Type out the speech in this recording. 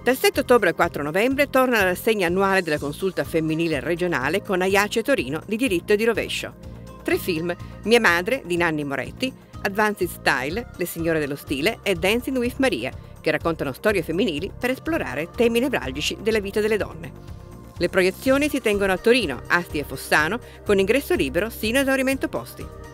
Dal 7 ottobre al 4 novembre torna la rassegna annuale della consulta femminile regionale con Aiace Torino di diritto e di rovescio. 3 film: Mia madre di Nanni Moretti, Advanced Style, Le signore dello stile e Dancing with Maria, che raccontano storie femminili per esplorare temi nevralgici della vita delle donne. Le proiezioni si tengono a Torino, Asti e Fossano, con ingresso libero sino a esaurimento posti.